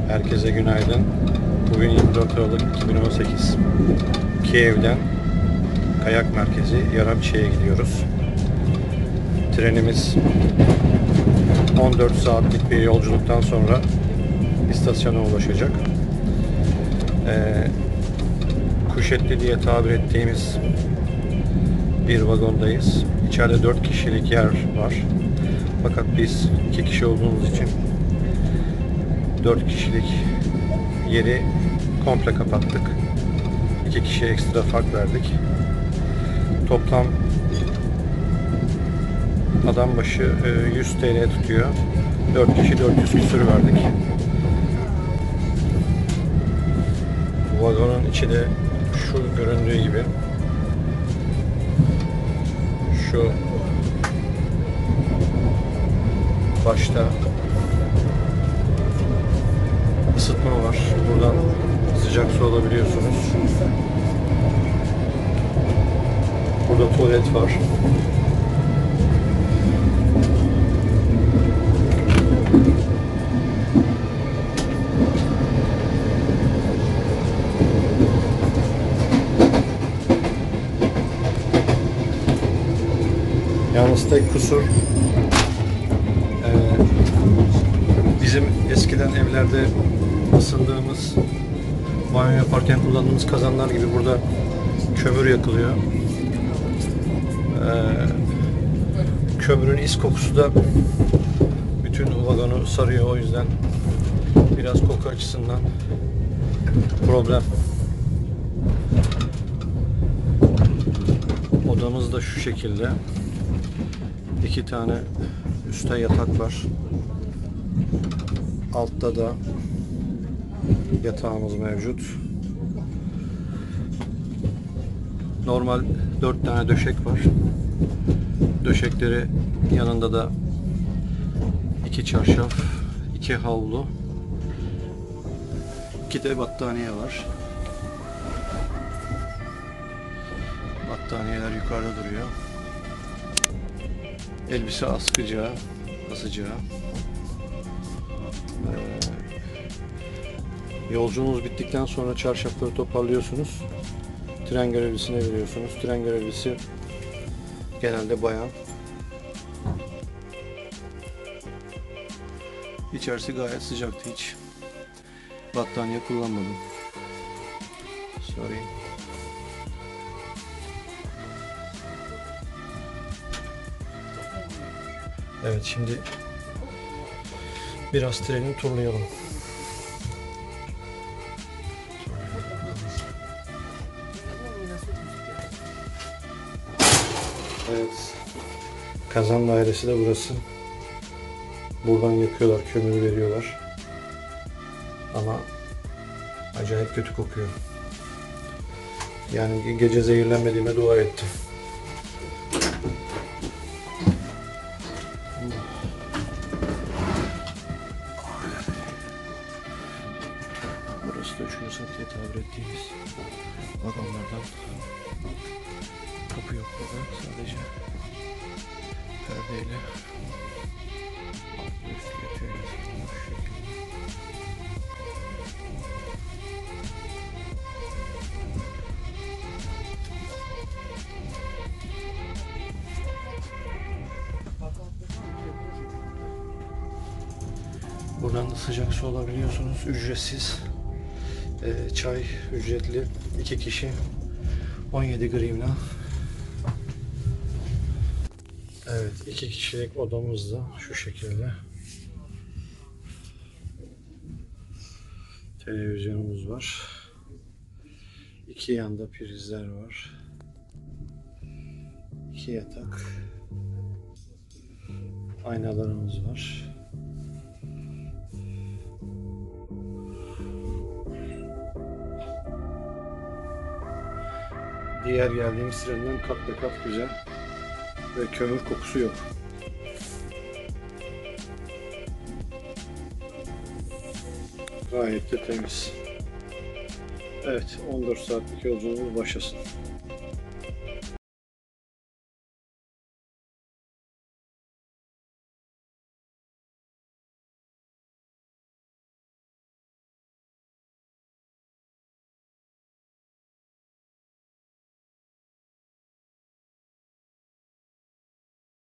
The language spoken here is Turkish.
Herkese günaydın. Bugün 24 Aralık 2018. Kiev'den kayak merkezi Yaramçı'ya gidiyoruz. Trenimiz 14 saatlik bir yolculuktan sonra istasyona ulaşacak. Kuşetli diye tabir ettiğimiz bir vagondayız. İçeride 4 kişilik yer var. Fakat biz 2 kişi olduğumuz için 4 kişilik yeri komple kapattık. 2 kişiye ekstra fark verdik. Toplam adam başı 100 TL tutuyor. 4 kişi 400 küsür verdik. Vagonun içi de şu göründüğü gibi. Şu başta ısıtma var. Buradan sıcak su alabiliyorsunuz. Burada tuvalet var. Yalnız tek kusur bizim eskiden evlerde ısındığımız, banyo yaparken kullandığımız kazanlar gibi burada kömür yakılıyor. Kömürün is kokusu da bütün vagonu sarıyor, o yüzden biraz koku açısından problem. Odamız da şu şekilde. 2 tane üstte yatak var. Altta da yatağımız mevcut. Normal 4 tane döşek var. Döşekleri yanında da 2 çarşaf, 2 havlu, 2 de battaniye var. Battaniyeler yukarıda duruyor. Elbise asacağı. Yolculuğunuz bittikten sonra çarşafları toparlıyorsunuz. Tren görevlisine veriyorsunuz. Tren görevlisi genelde bayan. İçerisi gayet sıcaktı, hiç battaniye kullanmadım. Sorry. Evet, şimdi biraz treni turlayalım. Evet, kazan dairesi de burası. Buradan yakıyorlar, kömür veriyorlar. Ama acayip kötü kokuyor. Yani gece zehirlenmediğime dua ettim. Burası da 3. sınıf diye tabir ettiğimiz vagonlardan. Kapı yok burada, sadece perdeyle üstü yatıyor. Buradan da sıcak su alabiliyorsunuz, ücretsiz. Çay ücretli, 2 kişi 17 grivna. Evet, 2 kişilik odamız da şu şekilde. Televizyonumuz var. 2 yanda prizler var. 2 yatak. Aynalarımız var. Diğer geldiğimiz trenden kat be kat güzel ve kömür kokusu yok. Gayet de temiz. Evet, 14 saatlik yolculuğumuz başlasın.